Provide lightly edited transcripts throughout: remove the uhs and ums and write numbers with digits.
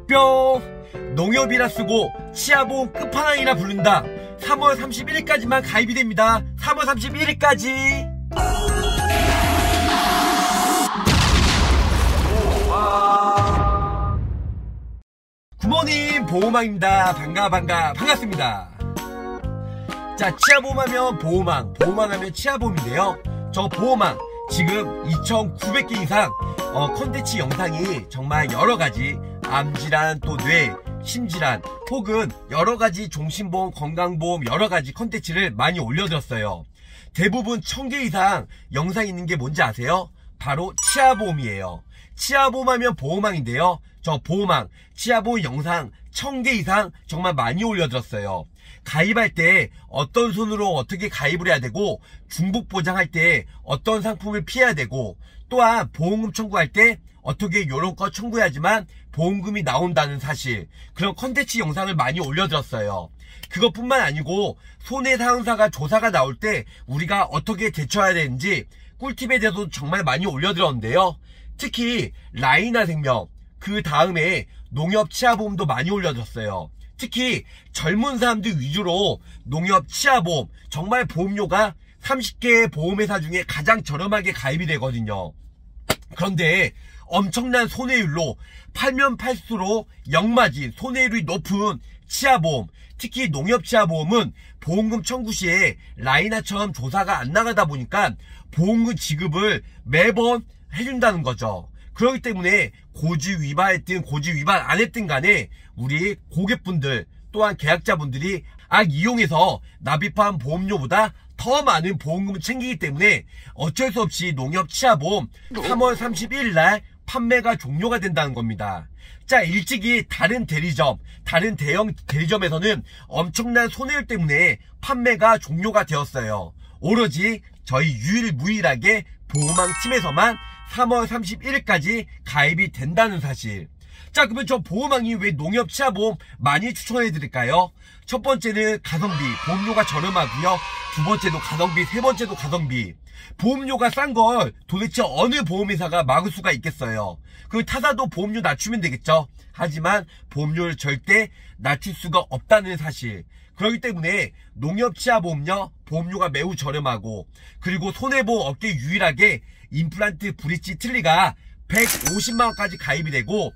뿅! 농협이라 쓰고 치아보험 끝판왕이라 부른다. 3월 31일까지만 가입이 됩니다. 3월 31일까지. 굿모닝 보호망입니다. 반갑습니다. 자, 치아보험하면 보호망, 보호망하면 치아보험인데요. 저 보호망 지금 2,900개 이상 컨텐츠 영상이 정말 여러가지 암질환, 또 뇌, 심질환 혹은 여러가지 종신보험, 건강보험 여러가지 컨텐츠를 많이 올려드렸어요. 대부분 1000개 이상 영상이 있는 게 뭔지 아세요? 바로 치아보험이에요. 치아보험하면 보호망인데요. 저 보호망, 치아보험 영상 1000개 이상 정말 많이 올려드렸어요. 가입할 때 어떤 손으로 어떻게 가입을 해야 되고, 중복 보장할 때 어떤 상품을 피해야 되고, 또한 보험금 청구할 때 어떻게 요런 거 청구해야지만 보험금이 나온다는 사실, 그런 컨텐츠 영상을 많이 올려드렸어요. 그것뿐만 아니고 손해상환사가 조사가 나올 때 우리가 어떻게 대처해야 되는지 꿀팁에 대해서도 정말 많이 올려드렸는데요. 특히 라이나생명, 그 다음에 농협 치아보험도 많이 올려드렸어요. 특히 젊은 사람들 위주로 농협 치아보험, 정말 보험료가 30개의 보험회사 중에 가장 저렴하게 가입이 되거든요. 그런데 엄청난 손해율로 팔면 팔수록 역마진 손해율이 높은 치아보험, 특히 농협 치아보험은 보험금 청구 시에 라이나처럼 조사가 안 나가다 보니까 보험금 지급을 매번 해준다는 거죠. 그렇기 때문에 고지 위반했든 고지 위반 안 했든 간에 우리 고객분들 또한 계약자분들이 이용해서 납입한 보험료보다 더 많은 보험금을 챙기기 때문에 어쩔 수 없이 농협 치아보험 3월 31일날 판매가 종료가 된다는 겁니다. 자, 일찍이 다른 대리점, 다른 대형 대리점에서는 엄청난 손해율 때문에 판매가 종료가 되었어요. 오로지 저희 유일무이하게 보호망팀에서만 3월 31일까지 가입이 된다는 사실. 자, 그러면 저 보호망이 왜 농협 치아보험 많이 추천해 드릴까요? 첫 번째는 가성비, 보험료가 저렴하고요. 두 번째도 가성비, 세 번째도 가성비. 보험료가 싼 걸 도대체 어느 보험회사가 막을 수가 있겠어요. 그 타사도 보험료 낮추면 되겠죠. 하지만 보험료를 절대 낮출 수가 없다는 사실. 그렇기 때문에 농협 치아보험료 보험료가 매우 저렴하고, 그리고 손해보험 업계 유일하게 임플란트 브릿지 틀니가 150만원까지 가입이 되고,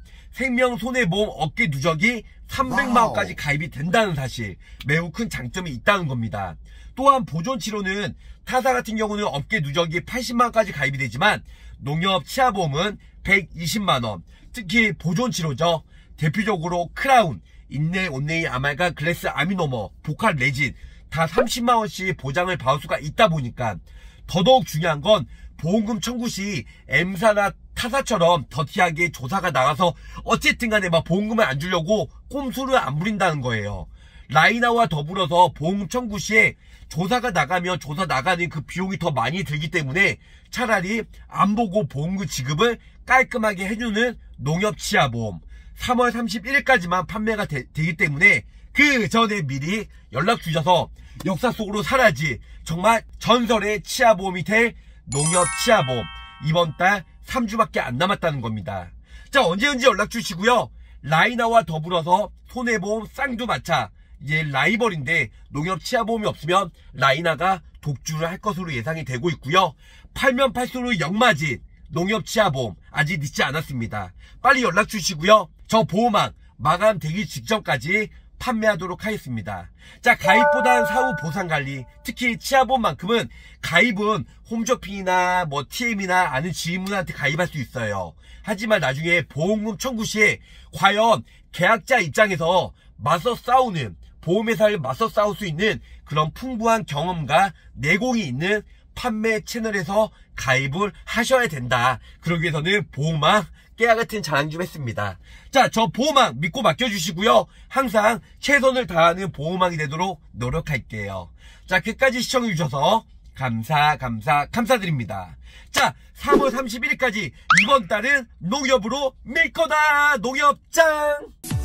생명손해보험 업계 누적이 300만원까지 가입이 된다는 사실, 매우 큰 장점이 있다는 겁니다. 또한 보존치료는 타사 같은 경우는 업계 누적이 80만원까지 가입이 되지만 농협 치아보험은 120만원, 특히 보존치료죠. 대표적으로 크라운, 인네 온네이 아말감 글래스 아미노머, 보칼 레진 다 30만원씩 보장을 받을 수가 있다 보니까, 더더욱 중요한 건 보험금 청구 시 M사나 타사처럼 더티하게 조사가 나가서 어쨌든 간에 막 보험금을 안 주려고 꼼수를 안 부린다는 거예요. 라이나와 더불어서 보험금 청구 시에 조사가 나가면 조사 나가는 그 비용이 더 많이 들기 때문에 차라리 안 보고 보험금 지급을 깔끔하게 해주는 농협 치아보험 3월 31일까지만 판매가 되기 때문에 그 전에 미리 연락 주셔서 역사 속으로 사라질 정말 전설의 치아보험이 될 농협 치아보험, 이번 달 3주밖에 안 남았다는 겁니다. 자, 언제든지 연락 주시고요. 라이나와 더불어서 손해보험 쌍두마차, 이제 라이벌인데 농협 치아보험이 없으면 라이나가 독주를 할 것으로 예상이 되고 있고요. 팔면 팔수록 역마진 농협 치아보험 아직 늦지 않았습니다. 빨리 연락 주시고요. 저 보호망 마감되기 직전까지 판매하도록 하겠습니다. 자, 가입보단 사후 보상관리, 특히 치아보험만큼은 가입은 홈쇼핑이나 뭐 TM이나 아는 지인분한테 가입할 수 있어요. 하지만 나중에 보험금 청구 시에 과연 계약자 입장에서 맞서 싸우는, 보험회사를 맞서 싸울 수 있는 그런 풍부한 경험과 내공이 있는 판매 채널에서 가입을 하셔야 된다. 그러기 위해서는 보호망 깨알같은 자랑 좀 했습니다. 자, 저 보호망 믿고 맡겨주시고요. 항상 최선을 다하는 보호망이 되도록 노력할게요. 자, 끝까지 시청해주셔서 감사드립니다. 자, 3월 31일까지 이번 달은 농협으로 밀 거다. 농협 짱!